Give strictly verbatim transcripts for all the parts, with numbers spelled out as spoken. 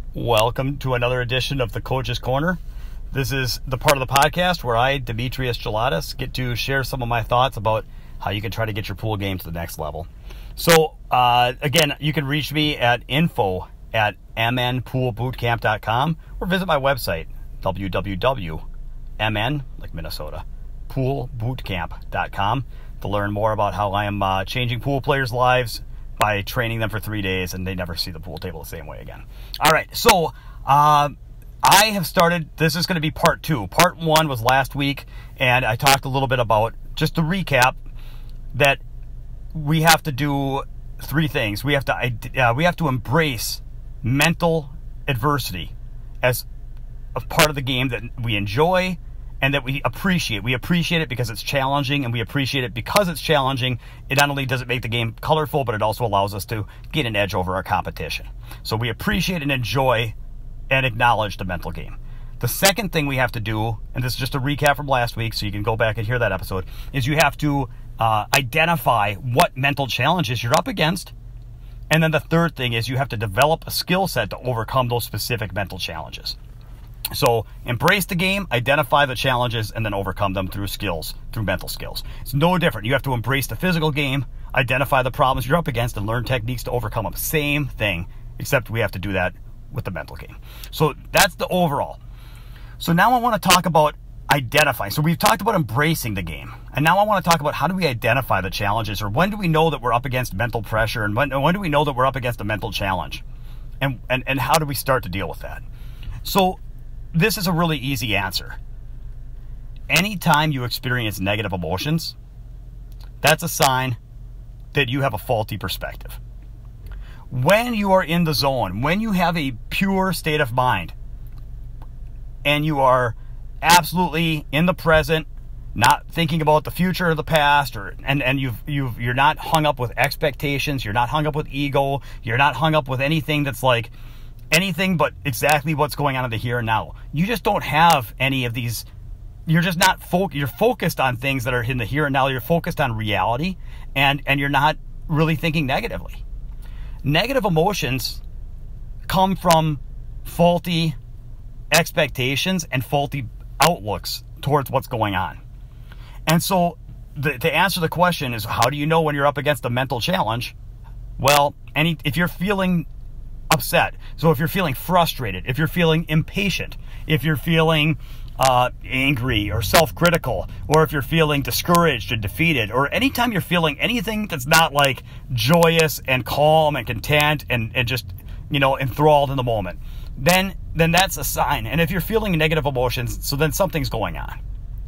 Welcome to another edition of the Coach's Corner. This is the part of the podcast where I, Demetrius Gelatis, get to share some of my thoughts about how you can try to get your pool game to the next level. So, uh, again, you can reach me at info at m n pool boot camp dot com or visit my website, w w w dot m n, like Minnesota, pool boot camp dot com, to learn more about how I am uh, changing pool players' lives by training them for three days and they never see the pool table the same way again. All right, so uh, I have started, this is going to be part two. Part one was last week, and I talked a little bit about, just to recap, that we have to do three things. We have to, uh, we have to embrace mental adversity as a part of the game that we enjoy and that we appreciate. We appreciate it because it's challenging, and we appreciate it because it's challenging. It not only does it make the game colorful, but it also allows us to get an edge over our competition. So we appreciate and enjoy and acknowledge the mental game. The second thing we have to do, and this is just a recap from last week, so you can go back and hear that episode, is you have to uh, identify what mental challenges you're up against. And then the third thing is you have to develop a skill set to overcome those specific mental challenges. So embrace the game, identify the challenges, and then overcome them through skills, through mental skills. It's no different. You have to embrace the physical game, identify the problems you're up against, and learn techniques to overcome them. Same thing, except we have to do that with the mental game. So that's the overall. So now I want to talk about identifying. So we've talked about embracing the game. And now I want to talk about how do we identify the challenges, or when do we know that we're up against mental pressure, and when, when do we know that we're up against a mental challenge? And, and, and how do we start to deal with that? So this is a really easy answer. Anytime you experience negative emotions, that's a sign that you have a faulty perspective. When you are in the zone, when you have a pure state of mind, and you are absolutely in the present, not thinking about the future or the past, or and, and you've you've you're not hung up with expectations, you're not hung up with ego, you're not hung up with anything that's like anything but exactly what's going on in the here and now. You just don't have any of these. You're just not fo- you're focused on things that are in the here and now. You're focused on reality, and and you're not really thinking negatively. Negative emotions come from faulty expectations and faulty outlooks towards what's going on. And so the, to answer the question is, how do you know when you're up against a mental challenge? Well, any if you're feeling upset, so if you're feeling frustrated, if you're feeling impatient, if you're feeling uh, angry or self-critical, or if you're feeling discouraged and defeated, or anytime you're feeling anything that's not like joyous and calm and content and, and just, you know, enthralled in the moment, then then that's a sign. And if you're feeling negative emotions, so then something's going on.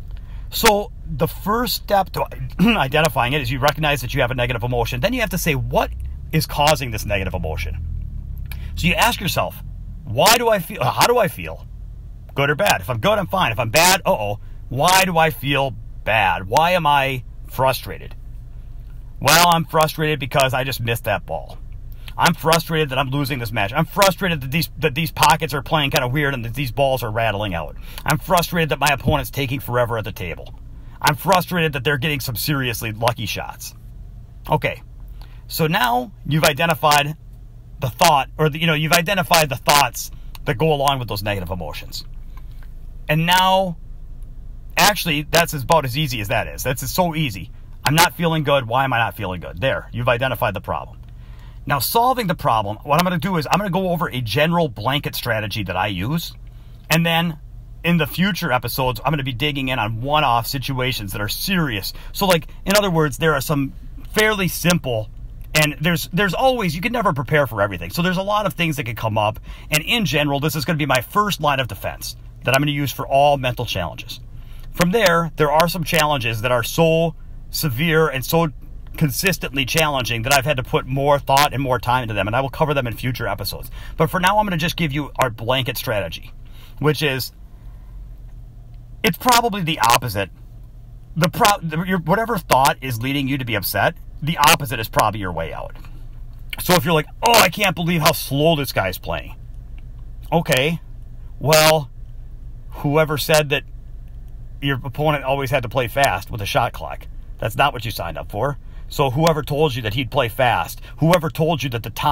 So the first step to identifying it is you recognize that you have a negative emotion. Then you have to say, what is causing this negative emotion? So you ask yourself, why do I feel, how do I feel? Good or bad? If I'm good, I'm fine. If I'm bad, uh-oh, why do I feel bad? Why am I frustrated? Well, I'm frustrated because I just missed that ball. I'm frustrated that I'm losing this match. I'm frustrated that these that these pockets are playing kind of weird and that these balls are rattling out. I'm frustrated that my opponent's taking forever at the table. I'm frustrated that they're getting some seriously lucky shots. Okay, so now you've identified the thought, or the, you know, you've identified the thoughts that go along with those negative emotions. And now, actually, that's about as easy as that is. That's so easy. I'm not feeling good. Why am I not feeling good? There, you've identified the problem. Now, solving the problem, what I'm going to do is I'm going to go over a general blanket strategy that I use. And then in the future episodes, I'm going to be digging in on one-off situations that are serious. So, like, in other words, there are some fairly simple. And there's there's always, you can never prepare for everything. So there's a lot of things that can come up. And in general, this is going to be my first line of defense that I'm going to use for all mental challenges. From there, there are some challenges that are so severe and so consistently challenging that I've had to put more thought and more time into them. And I will cover them in future episodes. But for now, I'm going to just give you our blanket strategy, which is, it's probably the opposite. The pro, your, whatever thought is leading you to be upset, the opposite is probably your way out. So if you're like, oh, I can't believe how slow this guy's playing. Okay, well, whoever said that your opponent always had to play fast with a shot clock? That's not what you signed up for. So whoever told you that he'd play fast, whoever told you that the time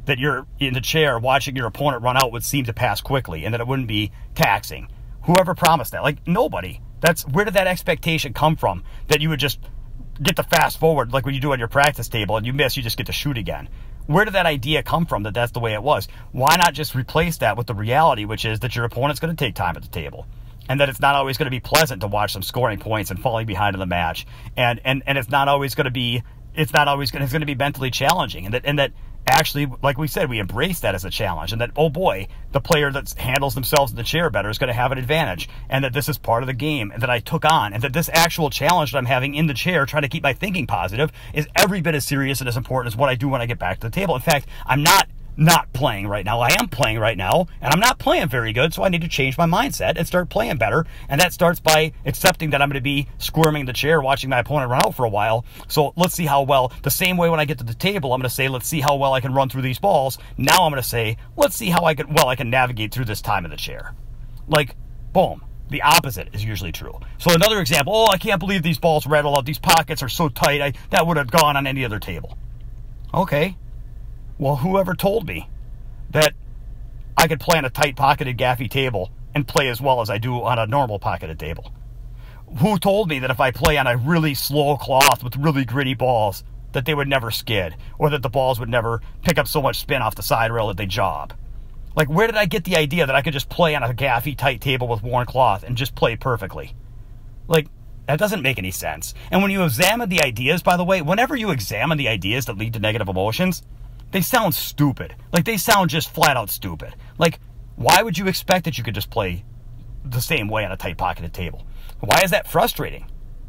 that you're in the chair watching your opponent run out would seem to pass quickly and that it wouldn't be taxing. Whoever promised that? Like, nobody. That's where did that expectation come from? That you would just get to fast forward like when you do on your practice table and you miss, you just get to shoot again. Where did that idea come from that that's the way it was? Why not just replace that with the reality, which is that your opponent's going to take time at the table and that it's not always going to be pleasant to watch them scoring points and falling behind in the match. And, and, and it's not always going to be, it's not always going to, it's going to be mentally challenging. And that, and that actually, like we said, we embrace that as a challenge and that, oh boy, the player that handles themselves in the chair better is going to have an advantage and that this is part of the game and that I took on and that this actual challenge that I'm having in the chair, trying to keep my thinking positive, is every bit as serious and as important as what I do when I get back to the table. In fact, I'm not not playing right now. I am playing right now, and I'm not playing very good, so I need to change my mindset and start playing better. And that starts by accepting that I'm going to be squirming in the chair watching my opponent run out for a while. So let's see how well, the same way when I get to the table, I'm going to say, let's see how well I can run through these balls. Now I'm going to say, let's see how I can, well I can navigate through this time in the chair. Like, boom. The opposite is usually true. So another example, oh, I can't believe these balls rattle out. These pockets are so tight. I, that would have gone on any other table. Okay. Well, whoever told me that I could play on a tight-pocketed gaffy table and play as well as I do on a normal pocketed table? Who told me that if I play on a really slow cloth with really gritty balls, that they would never skid, or that the balls would never pick up so much spin off the side rail that they job? Like, where did I get the idea that I could just play on a gaffy, tight table with worn cloth and just play perfectly? Like, that doesn't make any sense. And when you examine the ideas, by the way, whenever you examine the ideas that lead to negative emotions, they sound stupid. Like, they sound just flat out stupid. Like, why would you expect that you could just play the same way on a tight-pocketed table? Why is that frustrating?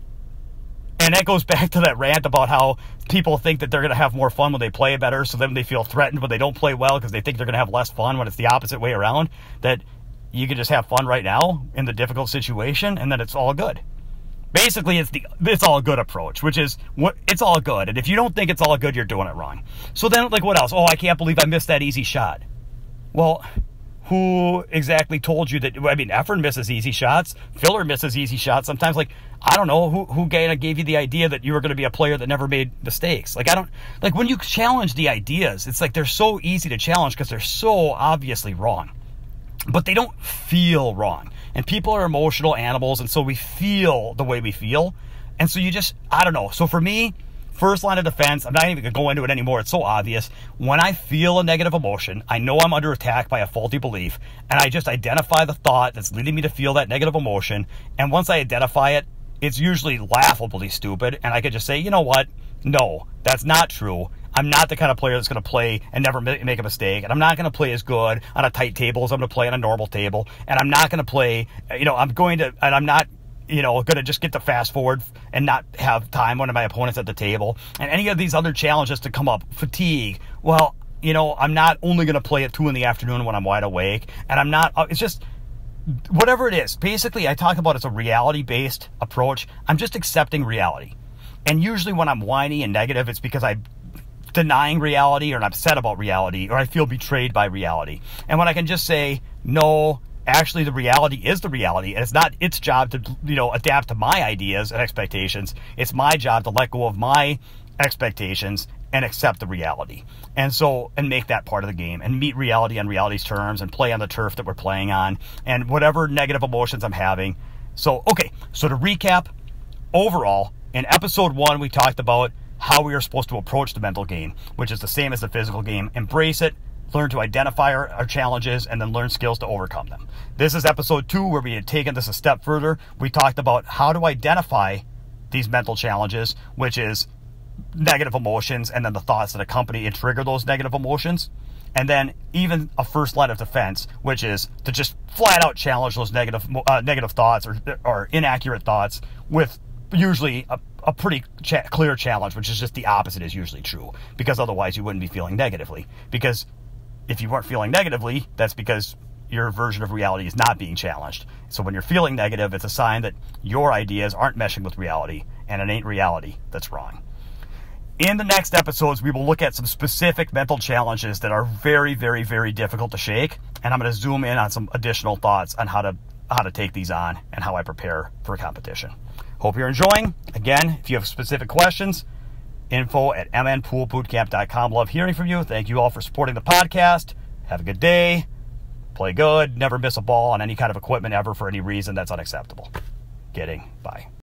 And that goes back to that rant about how people think that they're going to have more fun when they play better, so then they feel threatened when they don't play well because they think they're going to have less fun when it's the opposite way around, that you can just have fun right now in the difficult situation, and then it's all good. Basically, it's the it's all good approach, which is what it's all good. And if you don't think it's all good, you're doing it wrong. So then, like, what else? Oh, I can't believe I missed that easy shot. Well, who exactly told you that? I mean, Efren misses easy shots. Filler misses easy shots. Sometimes, like, I don't know who who gave you the idea that you were going to be a player that never made mistakes. Like, I don't like when you challenge the ideas. It's like they're so easy to challenge because they're so obviously wrong, but they don't feel wrong. And people are emotional animals, and so we feel the way we feel. And so you just, I don't know. So for me, first line of defense, I'm not even going to go into it anymore. It's so obvious. When I feel a negative emotion, I know I'm under attack by a faulty belief, and I just identify the thought that's leading me to feel that negative emotion. And once I identify it, it's usually laughably stupid, and I could just say, you know what? No, that's not true. I'm not the kind of player that's going to play and never make a mistake. And I'm not going to play as good on a tight table as I'm going to play on a normal table. And I'm not going to play, you know, I'm going to, and I'm not, you know, going to just get to fast forward and not have time when my opponent's at the table. And any of these other challenges to come up, fatigue, well, you know, I'm not only going to play at two in the afternoon when I'm wide awake. And I'm not, it's just, whatever it is. Basically, I talk about it's a reality-based approach. I'm just accepting reality. And usually when I'm whiny and negative, it's because I'm denying reality or I'm upset about reality or I feel betrayed by reality. And when I can just say, no, actually the reality is the reality and it's not its job to, you know, adapt to my ideas and expectations. It's my job to let go of my expectations and accept the reality. And so, and make that part of the game and meet reality on reality's terms and play on the turf that we're playing on and whatever negative emotions I'm having. So, okay, so to recap, overall, in episode one, we talked about how we are supposed to approach the mental game, which is the same as the physical game. Embrace it, learn to identify our, our challenges, and then learn skills to overcome them. This is episode two, where we had taken this a step further. We talked about how to identify these mental challenges, which is negative emotions and then the thoughts that accompany and trigger those negative emotions. And then even a first line of defense, which is to just flat out challenge those negative uh, negative thoughts or, or inaccurate thoughts with usually a, a pretty cha- clear challenge, which is just the opposite is usually true, because otherwise you wouldn't be feeling negatively. Because if you weren't feeling negatively, that's because your version of reality is not being challenged. So when you're feeling negative, it's a sign that your ideas aren't meshing with reality, and it ain't reality that's wrong. In the next episodes, we will look at some specific mental challenges that are very, very, very difficult to shake, and I'm going to zoom in on some additional thoughts on how to how to take these on and how I prepare for a competition. Hope you're enjoying. Again, if you have specific questions, info at m n pool bootcamp dot com. Love hearing from you. Thank you all for supporting the podcast. Have a good day. Play good. Never miss a ball on any kind of equipment ever for any reason. That's unacceptable. Kidding. Bye.